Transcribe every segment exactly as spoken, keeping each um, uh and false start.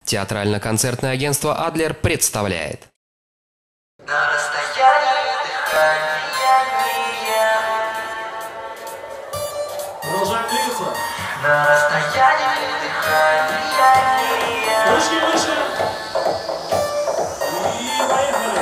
Театрально-концертное агентство «Адлер» представляет. На расстоянии дыхания. Продолжаем двигаться. На расстоянии дыхания. Ручки выше. И поехали.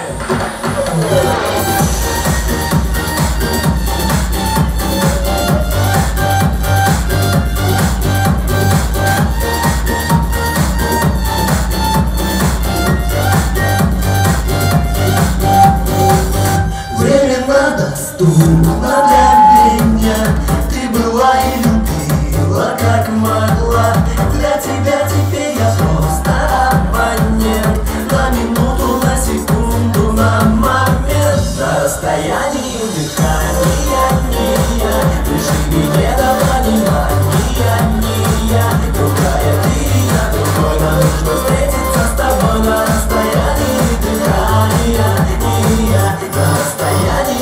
Доступна для меня. Ты была и любила, как могла. Для тебя теперь я просто абонент. На минуту, на секунду, на момент. На расстоянии дыхания не я. Прижми мне до понимания не я. Другая ты, я другой. Нам нужно встретиться с тобой. На расстоянии дыхания не я. На расстоянии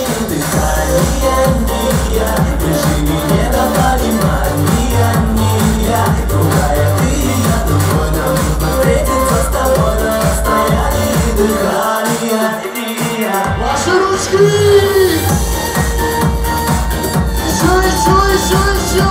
Ваши ручки! Еще, еще, еще, еще!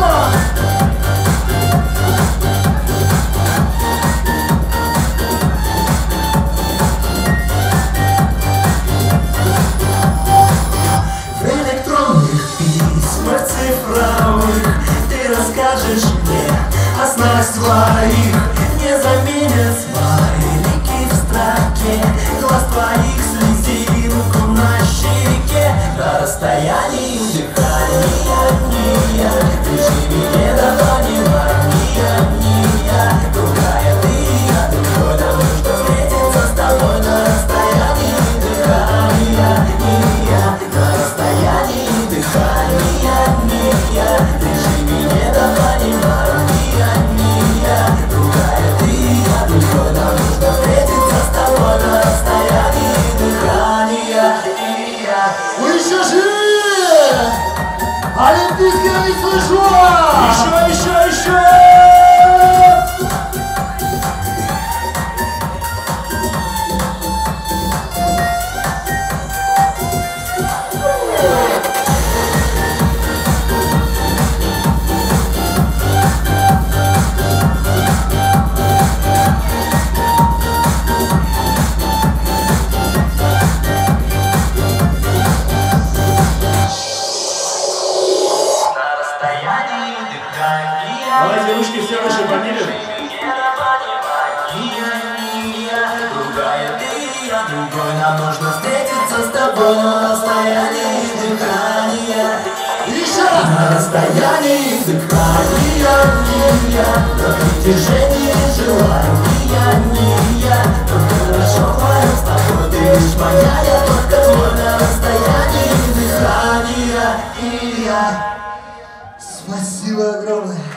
В электронных письмах цифровых ты расскажешь мне о снах своих. Не заменят смайлики в строке глаз твоих, слезинку на щеке. На расстоянии дыхания не я. Прижми мне до понимания не я. Другая ты, я другой. Нам нужно встретиться с тобой. На расстоянии дыхания не я. На расстоянии дыхания не я. Прижми мне до понимания не я. Другая ты, я другой. Нам нужно встретиться с тобой. На расстоянии дыхания не я. Вы еще живы? Олимпийский я не слышу! Еще, еще, еще! Давайте ручки все выше поднимем. Другая ты, я другой. Нам нужно встретиться с тобой на расстоянии дыхания. Еще раз! На расстоянии дыхания не я. На притяжении желания не я. Только хорошо вдвоем с тобой. Ты лишь моя, я только твой. На расстоянии дыхания и я. Спасибо огромное.